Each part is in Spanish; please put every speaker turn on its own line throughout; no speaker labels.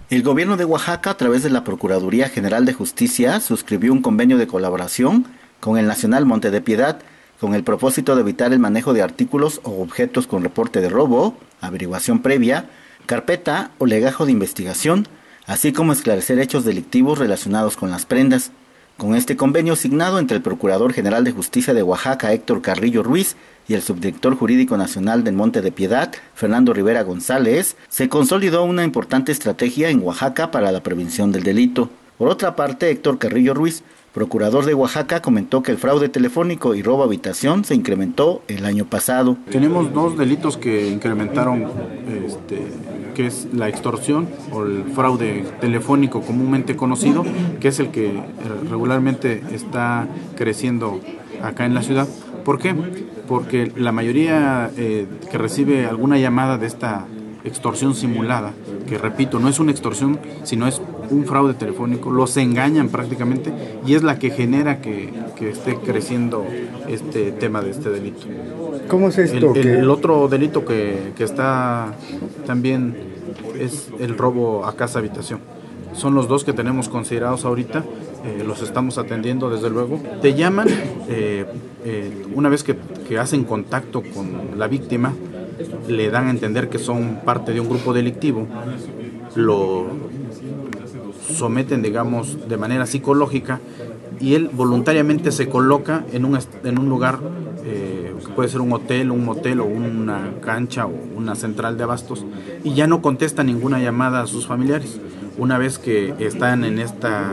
El gobierno de Oaxaca, a través de la Procuraduría General de Justicia, suscribió un convenio de colaboración con el Nacional Monte de Piedad, con el propósito de evitar el manejo de artículos o objetos con reporte de robo, averiguación previa, carpeta o legajo de investigación, así como esclarecer hechos delictivos relacionados con las prendas. Con este convenio signado entre el Procurador General de Justicia de Oaxaca, Héctor Carrillo Ruiz, y el Subdirector Jurídico Nacional del Monte de Piedad, Fernando Rivera González, se consolidó una importante estrategia en Oaxaca para la prevención del delito. Por otra parte, Héctor Carrillo Ruiz, procurador de Oaxaca, comentó que el fraude telefónico y robo a habitación se incrementó el año pasado.
Tenemos dos delitos que incrementaron, que es la extorsión o el fraude telefónico comúnmente conocido, que es el que regularmente está creciendo acá en la ciudad. ¿Por qué? Porque la mayoría que recibe alguna llamada de esta extorsión simulada, que repito, no es una extorsión, sino es un fraude telefónico, los engañan prácticamente y es la que genera que esté creciendo este tema de este delito.
¿Cómo es esto?
El otro delito que está también es el robo a casa habitación. Son los dos que tenemos considerados ahorita, los estamos atendiendo desde luego. Te llaman una vez que hacen contacto con la víctima, le dan a entender que son parte de un grupo delictivo, lo someten, digamos, de manera psicológica y él voluntariamente se coloca en un lugar que puede ser un hotel, un motel o una cancha o una central de abastos y ya no contesta ninguna llamada a sus familiares. Una vez que están en esta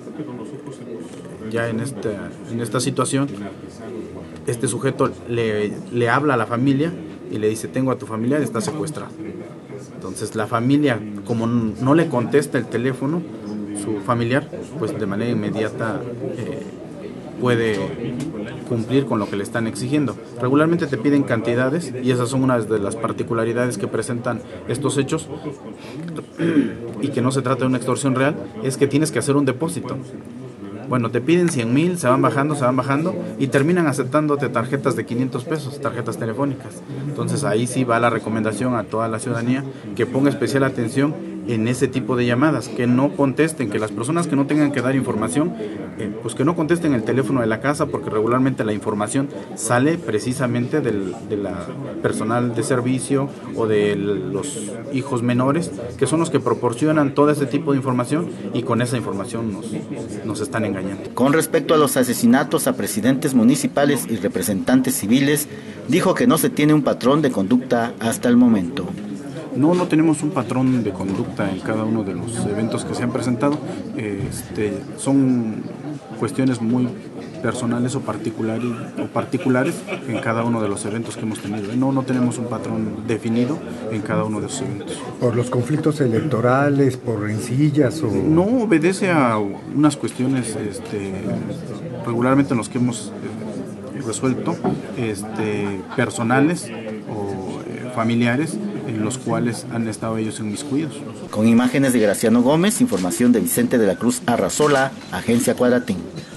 situación, este sujeto le habla a la familia y le dice: tengo a tu familiar, está secuestrado. Entonces la familia, como no le contesta el teléfono, su familiar, pues de manera inmediata puede cumplir con lo que le están exigiendo. Regularmente te piden cantidades y esas son unas de las particularidades que presentan estos hechos, y que no se trata de una extorsión real, es que tienes que hacer un depósito. Bueno, te piden 100,000, se van bajando y terminan aceptándote tarjetas de 500 pesos, tarjetas telefónicas. Entonces ahí sí va la recomendación a toda la ciudadanía que ponga especial atención en ese tipo de llamadas, que no contesten, que las personas que no tengan que dar información, pues que no contesten el teléfono de la casa, porque regularmente la información sale precisamente de la personal de servicio o de los hijos menores, que son los que proporcionan todo ese tipo de información y con esa información nos están engañando.
Con respecto a los asesinatos a presidentes municipales y representantes civiles, dijo que no se tiene un patrón de conducta hasta el momento.
No tenemos un patrón de conducta en cada uno de los eventos que se han presentado. Son cuestiones muy personales o particulares en cada uno de los eventos que hemos tenido. No tenemos un patrón definido en cada uno de esos eventos.
¿Por los conflictos electorales, por rencillas o...?
No, obedece a unas cuestiones regularmente en los que hemos resuelto, personales o familiares, en los cuales han estado ellos inmiscuidos.
Con imágenes de Graciano Gómez, información de Vicente de la Cruz Arrazola, Agencia Cuadratín.